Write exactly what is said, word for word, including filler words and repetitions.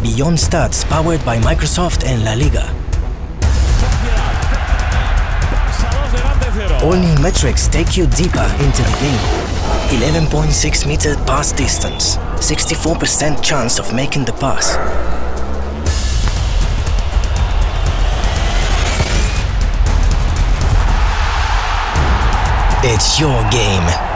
beyond stats powered by Microsoft and LaLiga. All new metrics take you deeper into the game. eleven point six meter pass distance, sixty-four percent chance of making the pass. It's your game.